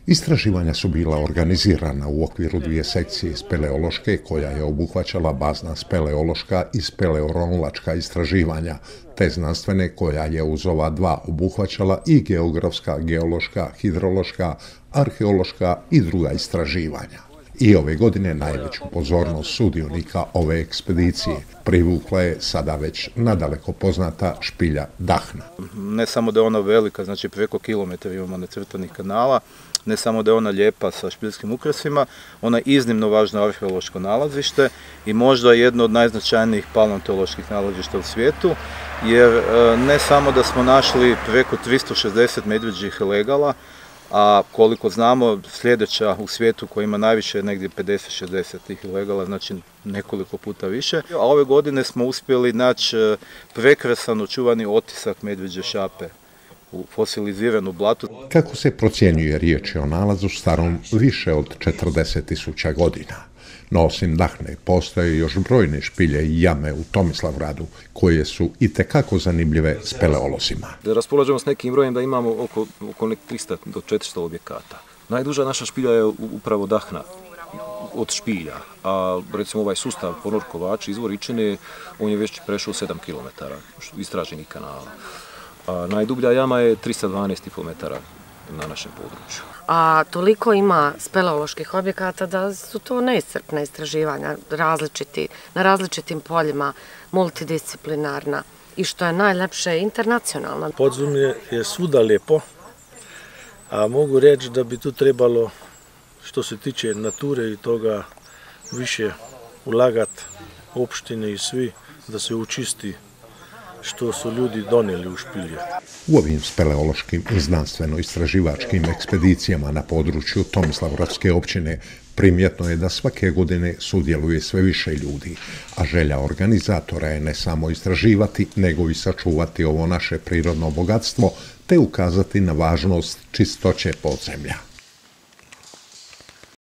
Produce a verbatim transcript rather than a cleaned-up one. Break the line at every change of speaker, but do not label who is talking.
Istraživanja su bila organizirana u okviru dvije sekcije speleološke, koja je obuhvaćala bazna speleološka i speleoronička istraživanja, te znanstvene, koja je uz ova dva obuhvaćala i geografska, geološka, hidrološka, arheološka i druga istraživanja. I ove godine najveću pozornost sudionika ove ekspedicije privukla je sada već nadaleko poznata špilja Dahna.
Ne samo da je ona velika, znači preko kilometra imamo nacrtanih kanala, ne samo da je ona lijepa sa špiljskim ukrasima, ona je iznimno važno arheološko nalazište i možda jedno od najznačajnijih paleontoloških nalazišta u svijetu, jer ne samo da smo našli preko tristo šezdeset medvjeđih legala, a koliko znamo sljedeća u svijetu koja ima najviše negdje pedeset šezdeset tih legala, znači nekoliko puta više. A ove godine smo uspjeli naći prekrasan očuvani otisak medvjeđe šape u fosiliziranu blatu.
Kako se procjenjuje, riječ je o nalazu starom više od četrdeset tisuća godina. No osim Dahne postoje još brojne špilje i jame u Tomislavgradu koje su itekako zanimljive speleolozima.
Raspolažemo s nekim brojem da imamo oko, oko trista do četiristo objekata. Najduža naša špilja je upravo Dahna od špilja, a recimo ovaj sustav Ponor-Kovač, izvor Ičine, on je već prešao sedam kilometara istraženih kanala. A najdublja jama je tristo dvanaest i pol metara na našem području.
A toliko ima speleoloških objekata da su to neiscrpna istraživanja, različiti, na različitim poljima, multidisciplinarna i što je najlepše internacionalna.
Podzemlje je svuda lijepo, a mogu reći da bi tu trebalo, što se tiče nature i toga, više ulagati opštine i svi da se učisti što su ljudi donijeli u špilje.
U ovim speleološkim i znanstveno-istraživačkim ekspedicijama na području Tomislavgradske općine primjetno je da svake godine sudjeluje sve više ljudi, a želja organizatora je ne samo istraživati, nego i sačuvati ovo naše prirodno bogatstvo, te ukazati na važnost čistoće podzemlja.